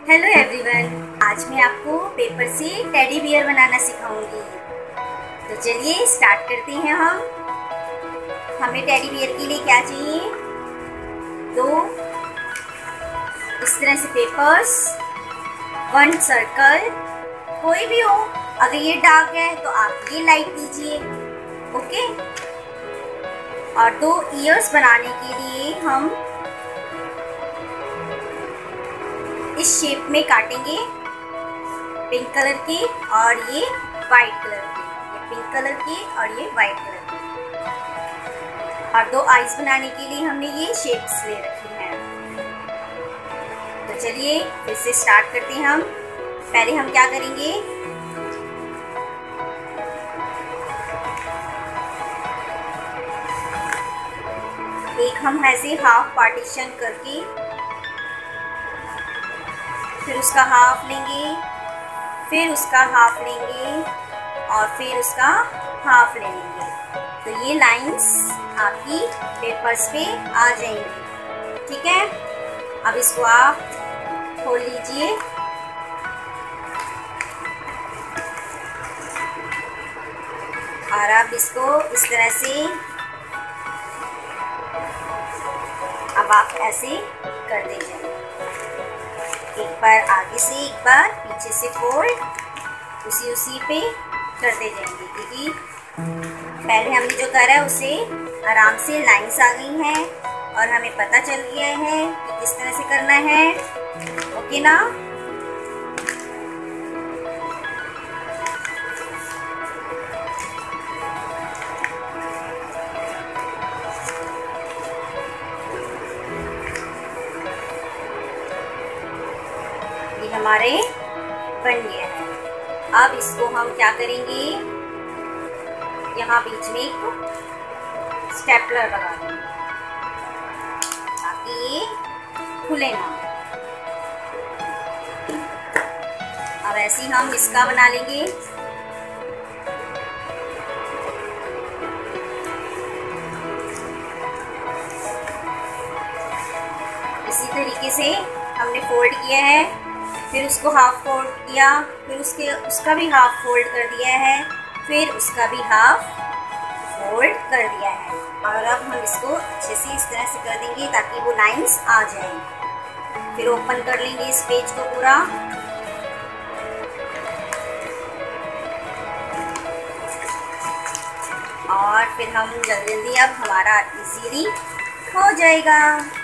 Hello everyone, आज मैं आपको पेपर से टेडी बियर बनाना सिखाऊंगी। तो चलिए स्टार्ट करते हैं। हमें टेडी बियर के लिए क्या चाहिए? दो इस तरह से पेपर्स, वन सर्कल, कोई भी हो। अगर ये डार्क है तो आप ये लाइट दीजिए, ओके। और दो ईयर्स बनाने के लिए हम इस शेप में काटेंगे, पिंक कलर के और ये वाइट कलर के, ये पिंक कलर के और ये वाइट कलर के। और दो आईज बनाने के लिए हमने ये शेप्स ले रखी हैं। तो चलिए फिर से स्टार्ट करते हैं। हम पहले हम क्या करेंगे, एक हम ऐसे हाफ पार्टीशन करके फिर उसका हाफ लेंगे, फिर उसका हाफ लेंगे और फिर उसका हाफ ले लेंगे। तो ये लाइंस आपकी पेपर्स पे आ जाएंगी, ठीक है। अब इसको आप खोल लीजिए और आप इसको इस तरह से अब आप ऐसे कर दीजिए, एक बार आगे से एक बार पीछे से फोल्ड, उसी पे करते जाएंगे, क्योंकि पहले हमने जो करा है उसे आराम से लाइंस आ गई हैं और हमें पता चल गया है कि किस तरह से करना है, ओके ना। हमारे बन गया है। अब इसको हम क्या करेंगे, यहाँ बीच में एक स्टेपलर लगा देंगे ताकि ये खुले ना। अब ऐसे ही हम इसका बना लेंगे। इसी तरीके से हमने फोल्ड किया है, फिर उसको हाफ फोल्ड किया, फिर उसका भी हाफ फोल्ड कर दिया है, फिर उसका भी हाफ फोल्ड कर दिया है। और अब हम इसको अच्छे से इस तरह से कर देंगे ताकि वो लाइंस आ जाएं। फिर ओपन कर लेंगे इस पेज को पूरा, और फिर हम जल्दी जल्दी अब हमारा इजीली हो जाएगा।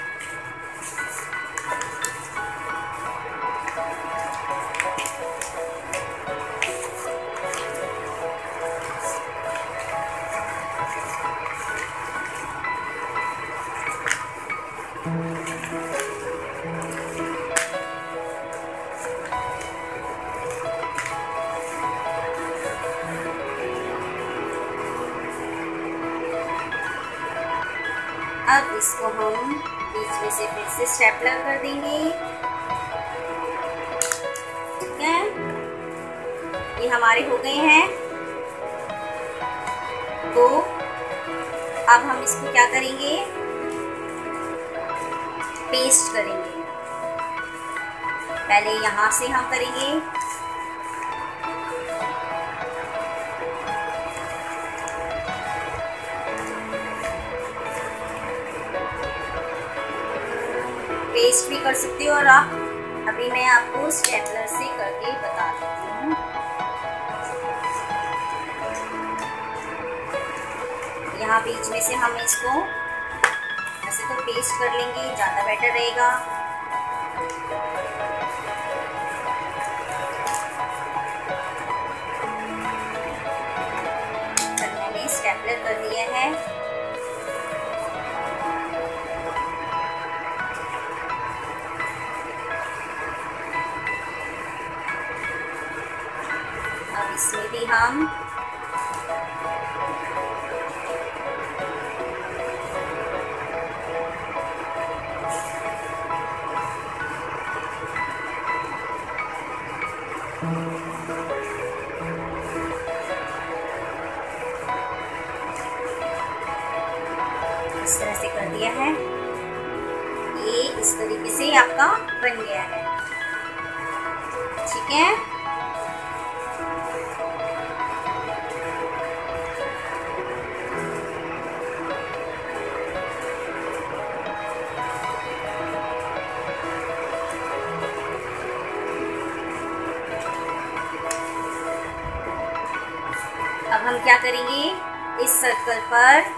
अब इसको हम बीच में से फिर से स्टेपलर कर देंगे, ठीक है। ये हमारे हो गए हैं। तो अब हम इसको क्या करेंगे, पेस्ट करेंगे। पहले यहाँ से हम करेंगे, पेस्ट भी कर सकते हो, और आप अभी मैं आपको स्टेपलर से करके बता देती हूँ। यहाँ बीच में से हम इसको ऐसे तो पेस्ट कर लेंगे, ज़्यादा बेटर रहेगा। मैंने स्टेपलर कर दिया है। अब इसमें भी हम इस तरह से कर दिया है। ये इस तरीके से आपका बन गया है। ठीक है। अब हम क्या करेंगे, इस सर्कल पर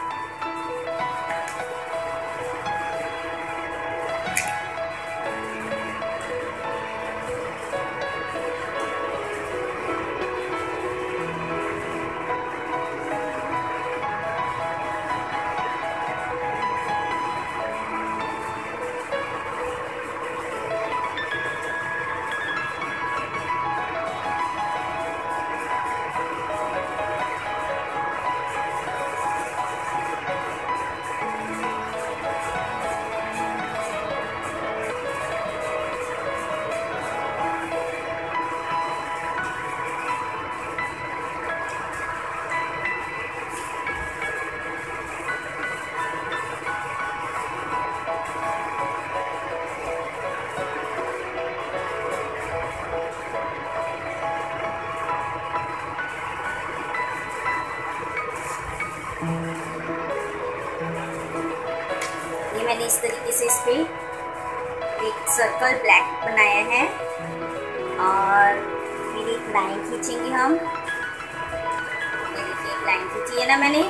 ये मैंने इस तरीके से इस पे एक सर्कल ब्लैक बनाया है और फिर एक लाइन खींचेंगे हम। ये देखिए एक लाइन खींची है ना मैंने।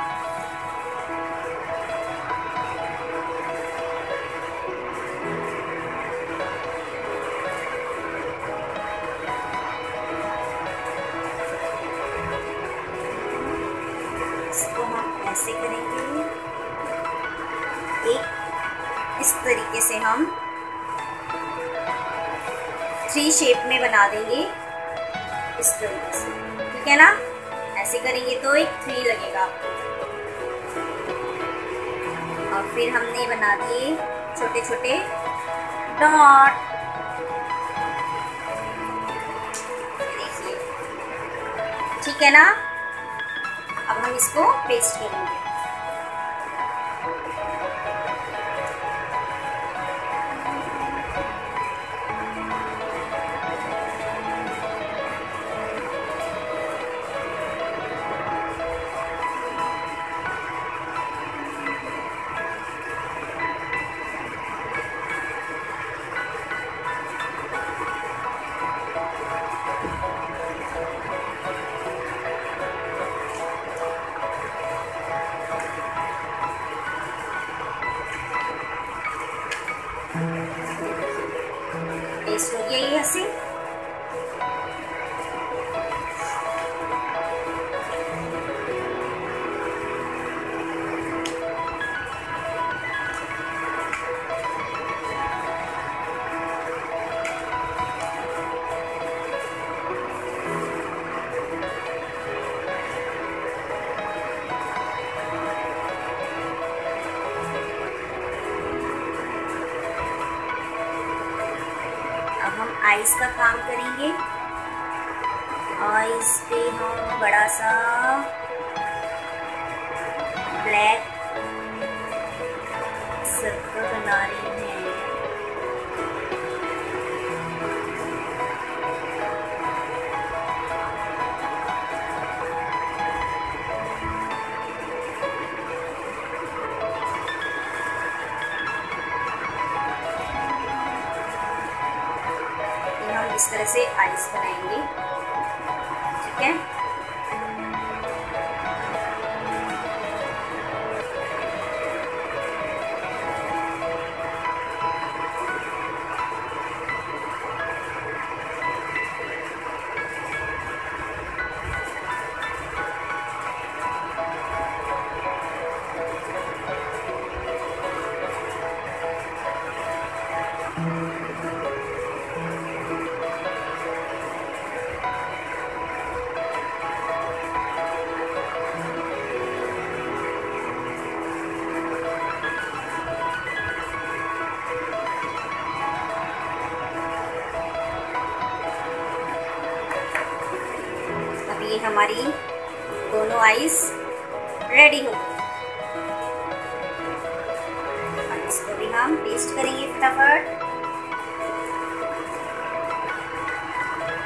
इसको हम ऐसे करेंगे, एक इस तरीके से हम 3 शेप में बना देंगे, इस तरीके से, ठीक है ना। ऐसे करेंगे तो एक 3 लगेगा आपको। और फिर हमने बना दिए छोटे छोटे डॉट, देखिए, ठीक है ना। अब हम इसको पेस्ट करेंगे। पेस्ट हो गया ये ऐसे। आइस का काम करेंगे। आइस पे हम बड़ा सा ब्लैक सर्कल बना रहे हैं। इस तरह से आइस बनाएंगे, ठीक है। ये हमारी दोनों आइस रेडी हो गई। इसको भी हम पेस्ट करेंगे फटाफट।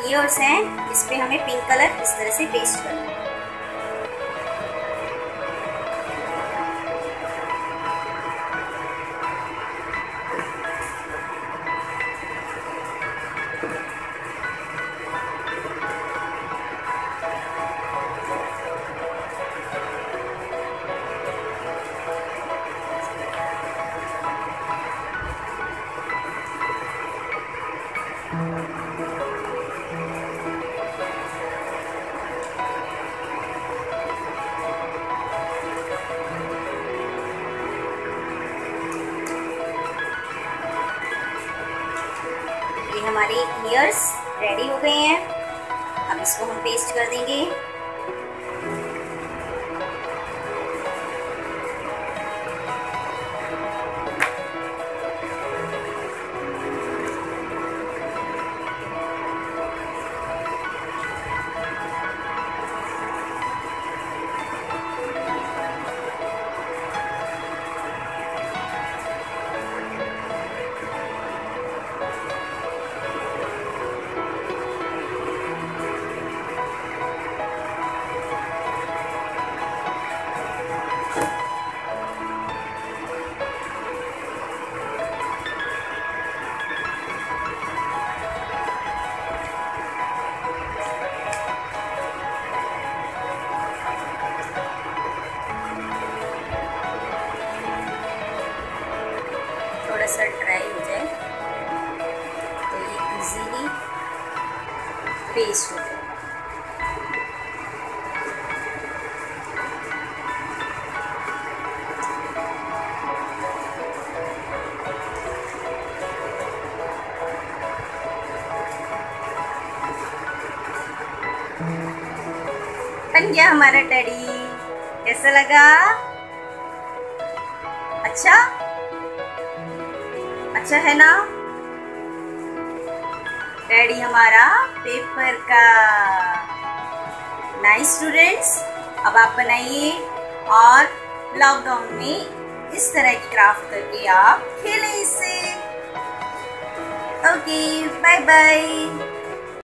ईयर्स हैं, इस पे हमें पिंक कलर इस तरह से पेस्ट करना है। ये हमारे ईयर्स रेडी हो गए हैं। अब इसको हम पेस्ट कर देंगे। थोड़ा सा ड्राई हो जाए तो ये इजीली पेस्ट हो जाए। बन गया हमारा टेडी। कैसा लगा? अच्छा है ना? टेडी हमारा पेपर का। नाइस स्टूडेंट्स, अब आप बनाइए और लॉकडाउन में इस तरह की क्राफ्ट करके आप खेलें इससे। Okay, bye bye.